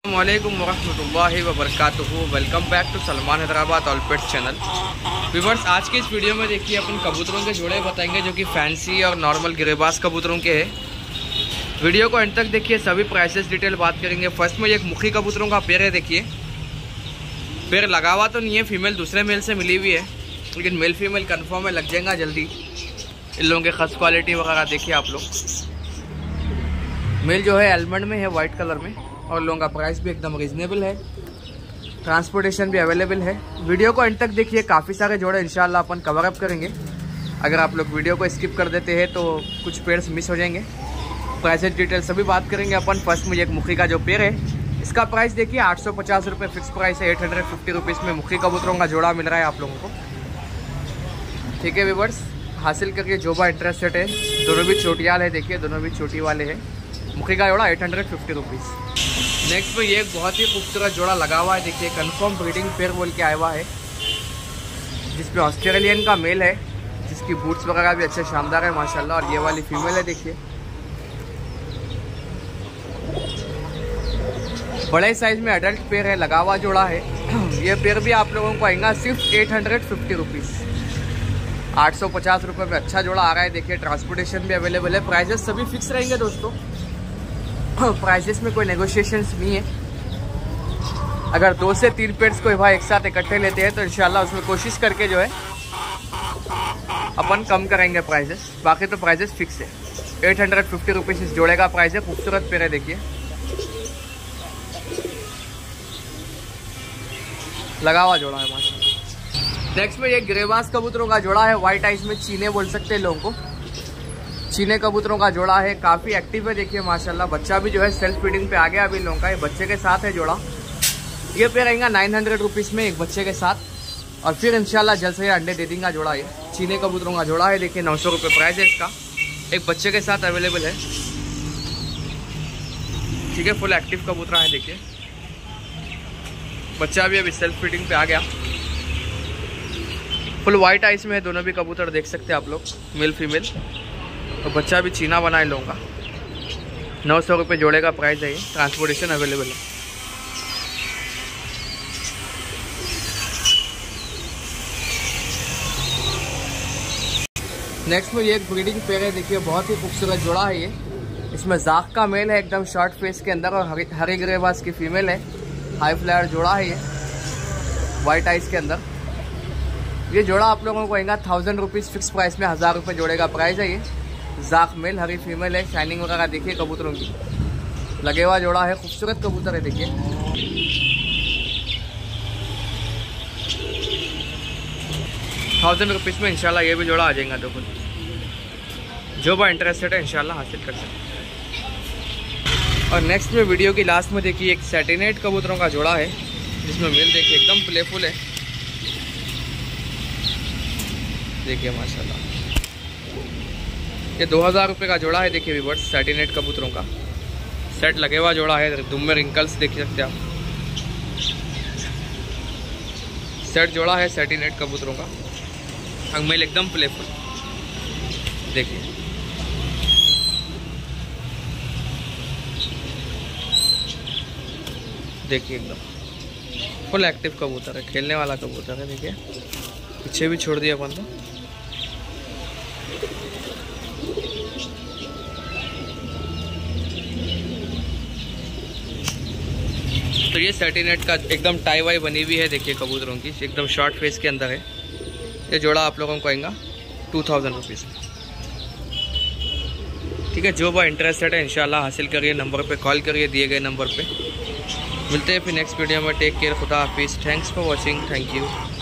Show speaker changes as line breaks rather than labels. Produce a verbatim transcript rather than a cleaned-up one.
अस्सलामुअलैकुम वरहमतुल्लाहि वबरकातुहू। Welcome back to Salman Hyderabad all pet channel. Viewers, आज के इस वीडियो में देखिए अपन कबूतरों के जोड़े बताएंगे जो कि फैंसी और नॉर्मल गिरेबाज कबूतरों के हैं। वीडियो को एंड तक देखिए, सभी प्राइसेस डिटेल बात करेंगे। फर्स्ट में एक मुखी कबूतरों का पेड़ है, देखिए पेड़ लगा हुआ तो नहीं है, फीमेल दूसरे मेल से मिली हुई है, लेकिन मेल फीमेल कन्फर्म है, लग जाएगा जल्दी। इन लोगों के खस क्वालिटी वगैरह देखिए आप लोग। मेल जो है एलमंड में है, वाइट कलर में, और लोगों का प्राइस भी एकदम रीजनेबल है, ट्रांसपोर्टेशन भी अवेलेबल है। वीडियो को एंड तक देखिए, काफ़ी सारे जोड़े इंशाल्लाह अपन कवर अप करेंगे। अगर आप लोग वीडियो को स्किप कर देते हैं तो कुछ पेयर्स मिस हो जाएंगे। प्राइसेस डिटेल सभी बात करेंगे अपन। फर्स्ट में एक मुखी का जो पेड़ है, इसका प्राइस देखिए आठ सौ पचास रुपये फिक्स प्राइस है। एट हंड्रेड फिफ्टी रुपीज़ में मुखी कबूतरों का जोड़ा मिल रहा है आप लोगों को। ठीक है व्यूअर्स, हासिल करके जो बा इंटरेस्टेड है, दोनों भी चोटियाल है, देखिए दोनों भी चोटी वाले हैं। मुखी का जोड़ा eight hundred fifty rupees. Next में ये एक बहुत ही खूबसूरत जोड़ा लगा हुआ है, देखिए कंफर्म ब्रीडिंग पेयर बोल के आया हुआ है, जिसमें ऑस्ट्रेलियन का मेल है, जिसकी बूट्स वगैरह भी अच्छे शानदार है माशाल्लाह। और ये वाली फीमेल है, देखिए बड़े साइज में अडल्ट पेयर है, लगा हुआ जोड़ा है। ये पेयर भी आप लोगों को आएगा सिर्फ एट हंड्रेड फिफ्टी रुपीज़। आठ सौ पचास रुपये में अच्छा जोड़ा आ रहा है, देखिए ट्रांसपोर्टेशन भी अवेलेबल है। प्राइजेस सभी फिक्स रहेंगे दोस्तों, प्राइसेस में कोई नेगोशिएशंस नहीं है। अगर दो से तीन पेड्स कोई भाई एक साथ इकट्ठे लेते हैं तो इंशाल्लाह उसमें कोशिश करके जो है अपन कम करेंगे प्राइसेस, बाकी तो प्राइसेस फिक्स है। एट हंड्रेड फिफ्टी रुपीज़ इस जोड़े का प्राइस है। खूबसूरत पेड़ है, देखिए लगा हुआ जोड़ा है माशाल्लाह। नेक्स्ट में ये गिरेबाज कबूतरों का जोड़ा है, वाइट आइस में चीने बोल सकते हैं लोगों को। चीने कबूतरों का जोड़ा है, काफ़ी एक्टिव है, देखिए माशाल्लाह। बच्चा भी जो है सेल्फ फीडिंग पे आ गया अभी लोगों का, ये बच्चे के साथ है जोड़ा। ये पेड़ रहेगा नाइन हंड्रेड रुपीज़ में एक बच्चे के साथ, और फिर इंशाल्लाह जल्द से अंडे दे देंगे जोड़ा। ये चीने कबूतरों का जोड़ा है, देखिए नौ सौ रुपये प्राइस है इसका, एक बच्चे के साथ अवेलेबल है। ठीक है, फुल एक्टिव कबूतर है, देखिए बच्चा भी अभी सेल्फ फीडिंग पे आ गया। फुल वाइट आइस में है दोनों भी कबूतर, देख सकते हैं आप लोग, मेल फीमेल। और बच्चा भी चीना बना इन लोगों का। नौ सौ रुपये जोड़े का प्राइस है ये, ट्रांसपोर्टेशन अवेलेबल है। नेक्स्ट में ये एक ब्रीडिंग पेयर है, देखिए बहुत ही खूबसूरत जोड़ा है ये। इसमें जाख का मेल है एकदम शॉर्ट फेस के अंदर, और हरी हरी ग्रेबाज की फीमेल है। हाई फ्लायर जोड़ा है ये, वाइट आइस के अंदर। ये जोड़ा आप लोगों को आएगा थाउजेंड रुपीज़ फिक्स प्राइस में, हज़ार रुपये जोड़े का प्राइस है ये। जाख मेल, हरी फीमेल है, शाइनिंग वगैरह देखिए कबूतरों की, लगे हुआ जोड़ा है, खूबसूरत कबूतर है, देखिए थाउजेंड रुपीज़ में इंशाल्लाह ये भी जोड़ा आ जाएगा। तो कुछ जो बा इंटरेस्टेड है इंशाल्लाह हासिल कर सकते हैं। और नेक्स्ट में वीडियो की लास्ट में देखिए एक सैटिनेट कबूतरों का जोड़ा है, जिसमें मेल देखिए एकदम प्लेफुल है, देखिए माशाल्लाह। ये दो हज़ार रुपये का जोड़ा है, देखिए व्यूअर्स, सैटिनेट कबूतरों का सेट लगे हुआ जोड़ा है। दुम में रिंकल्स देख सकते हैं आप, सेट जोड़ा है सैटिनेट कबूतरों का, अंगमेल एकदम प्लेफुल, देखिए देखिए एकदम फुल एक्टिव कबूतर है, खेलने वाला कबूतर है, देखिए पीछे भी छोड़ दिया अपन तो। तो ये सैटिनेट का एकदम टाई वाई बनी हुई है, देखिए कबूतरों की, एकदम शॉर्ट फेस के अंदर है। ये जोड़ा आप लोगों को आएगा टू थाउजेंड रुपीज़। ठीक है, जो बा इंटरेस्टेड है इंशाल्लाह हासिल करिए, नंबर पे कॉल करिए दिए गए नंबर पे। मिलते हैं फिर नेक्स्ट वीडियो में। टेक केयर, खुदा हाफिज़, thanks for watching, thank you.